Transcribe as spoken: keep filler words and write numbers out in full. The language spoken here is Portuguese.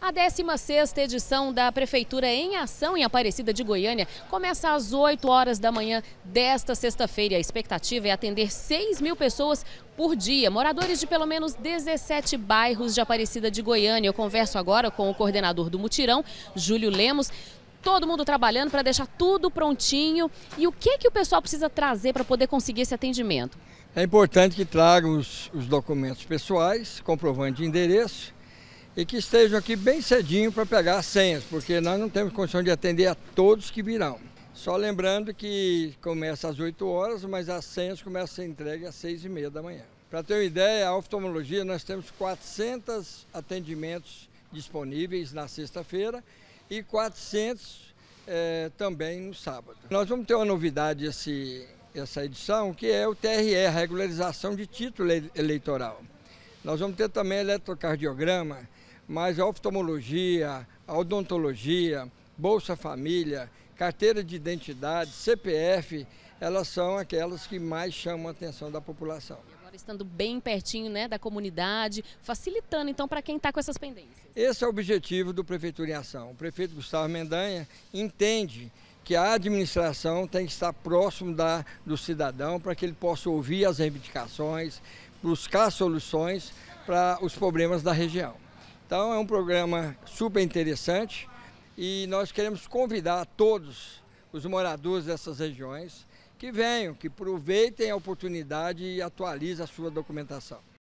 A décima sexta edição da Prefeitura em Ação em Aparecida de Goiânia começa às oito horas da manhã desta sexta-feira. A expectativa é atender seis mil pessoas por dia, moradores de pelo menos dezessete bairros de Aparecida de Goiânia. Eu converso agora com o coordenador do mutirão, Júlio Lemos. Todo mundo trabalhando para deixar tudo prontinho. E o que, que o pessoal precisa trazer para poder conseguir esse atendimento? É importante que tragam os, os documentos pessoais, comprovante de endereço, e que estejam aqui bem cedinho para pegar as senhas, porque nós não temos condição de atender a todos que virão. Só lembrando que começa às oito horas, mas as senhas começam a ser entregues às seis e meia da manhã. Para ter uma ideia, a oftalmologia nós temos quatrocentos atendimentos disponíveis na sexta-feira e quatrocentos é, também no sábado. Nós vamos ter uma novidade esse, essa edição, que é o T R E, a regularização de título eleitoral. Nós vamos ter também eletrocardiograma, mas a oftalmologia, a odontologia, Bolsa Família, carteira de identidade, C P F, elas são aquelas que mais chamam a atenção da população. E agora estando bem pertinho, né, da comunidade, facilitando então para quem está com essas pendências. Esse é o objetivo do Prefeitura em Ação. O prefeito Gustavo Mendanha entende que a administração tem que estar próximo da, do cidadão para que ele possa ouvir as reivindicações, buscar soluções para os problemas da região. Então é um programa super interessante e nós queremos convidar todos os moradores dessas regiões que venham, que aproveitem a oportunidade e atualizem a sua documentação.